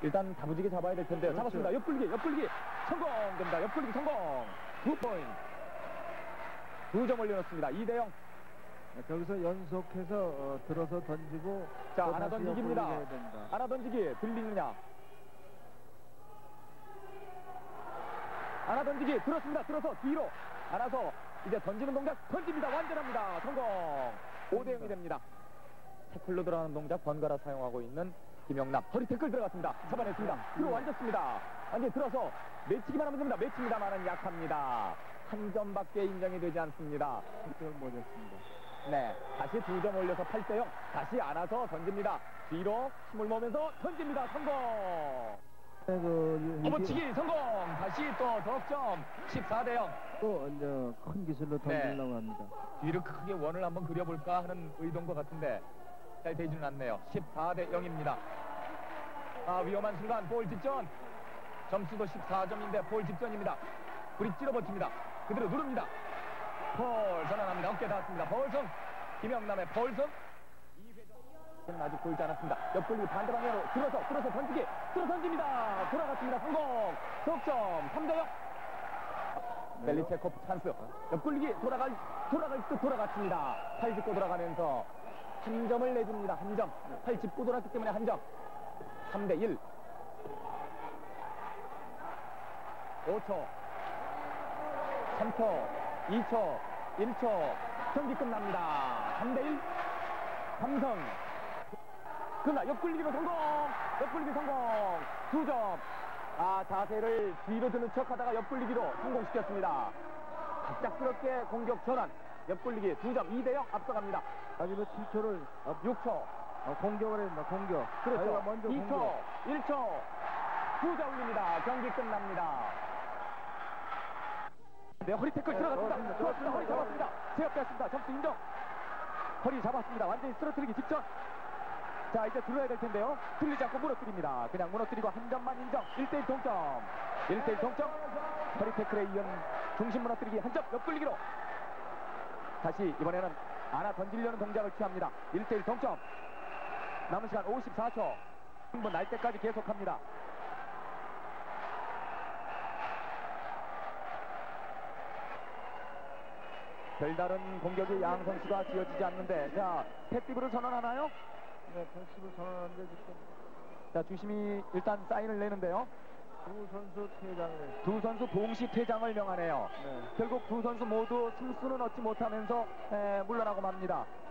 일단 다부지게 잡아야 될 텐데요. 그렇죠. 잡았습니다. 옆굴기 성공됩니다. 옆굴기 성공. 2포인트. 2점 올려놓습니다. 2대0. 저기서 연속해서 들어서 던지고. 자, 하나 던지기입니다. 하나 던지기 들리느냐? 하나 던지기 들었습니다. 들어서 뒤로 알아서 이제 던지는 동작 던집니다. 완전합니다. 성공. 5대0이 됩니다. 태클로 들어가는 동작 번갈아 사용하고 있는 김영남. 허리 태클 들어갔습니다. 잡아냈습니다. 들어앉았습니다. 완전히 들어서 매치기만 하면 됩니다. 매칩니다만은 약합니다. 한 점밖에 인정이 되지 않습니다. 득점을 못했습니다. 네, 다시 2점 올려서 8대0. 다시 안아서 던집니다. 뒤로 힘을 모으면서 던집니다. 성공. 업어치기 성공. 다시 또 덕점. 14대0. 또 이제 큰 기술로 던지려고 합니다. 뒤로 크게 원을 한번 그려볼까 하는 의도인 것 같은데 잘 되지는 않네요. 14대0입니다. 위험한 순간 볼 직전. 점수도 14점인데 볼 직전입니다. 브릿지로 버팁니다. 그대로 누릅니다. 볼 전환합니다. 어깨 닿았습니다. 볼성. 김영남의 볼성. 2회전 아직 보이지 않았습니다. 옆돌리 반대 방향으로 들어서 던지기. 던집니다. 돌아갔습니다. 성공. 석점 3대0. 벨리체코프 찬스. 옆굴리기 돌아갈 듯 돌아갔습니다. 팔 짚고 돌아가면서 한 점을 내줍니다. 한 점. 팔 짚고 돌았기 때문에 한 점. 3대1. 5초. 3초. 2초. 1초. 경기 끝납니다. 3대1. 삼성. 그러나 옆굴리기로 성공. 옆굴리기 성공. 2점. 자세를 뒤로 드는 척 하다가 옆굴리기로 성공시켰습니다. 갑작스럽게 공격 전환. 옆굴리기 2점. 2대0 앞서갑니다. 하지만 7초를 6초. 공격을 했습니다. 공격. 그렇죠. 먼저 2초. 공격. 1초. 2점 올립니다. 경기 끝납니다. 네, 허리 태클 들어갔습니다. 좋았습니다. 허리 잡았습니다. 제압됐습니다. 점수 인정. 허리 잡았습니다. 완전히 쓰러뜨리기 직전. 자, 이제 들어야 될 텐데요. 들리지 않고 무너뜨립니다. 그냥 무너뜨리고 한 점만 인정. 1대1 동점. 1대1 동점. 허리 태클에 이은 중심 무너뜨리기 한 점. 옆굴리기로. 다시 이번에는 안아 던지려는 동작을 취합니다. 1대1 동점. 남은 시간 54초. 한번 날 때까지 계속합니다. 별다른 공격이 양 선수가 지어지지 않는데, 자, 패티브를 선언하나요? 네, 패스를 선언하는데 지금 자, 주심이 일단 사인을 내는데요. 두 선수 동시 퇴장을 명하네요. 네. 결국 두 선수 모두 승수는 얻지 못하면서 물러나고 맙니다.